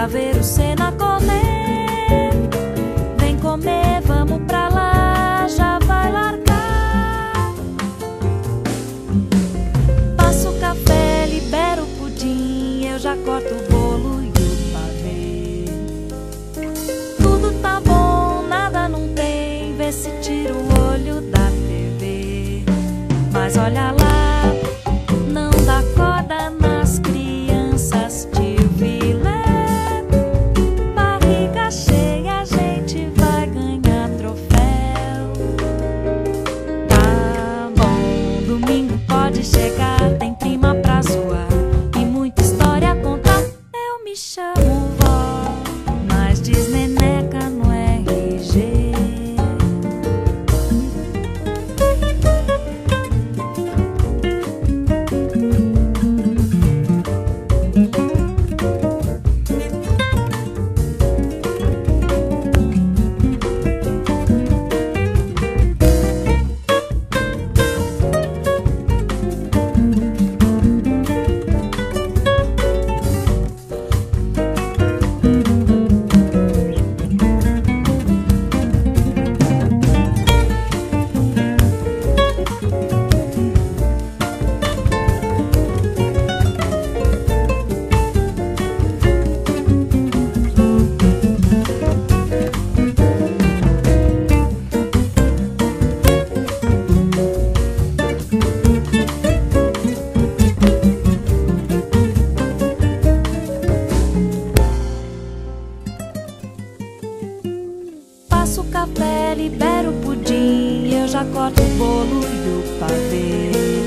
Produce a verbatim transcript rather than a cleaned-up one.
ver o Senna correr. Vem comer, vamos pra lá, já vai largar. Passo o café, libero o pudim, eu já corto o bolo e o pavê. Tudo tá bom, nada não tem, vê se tira o olho da T V. Mas olha lá, não dá corda nas crianças de Vilé. Barriga cheia, a gente vai ganhar troféu. Tá bom, domingo pode chegar, tem prima pra zoar e muita história a contar. Eu me chamo vó, mas diz neneca no R G. Passo o café, libero o pudim, eu já corto o bolo e o pavê.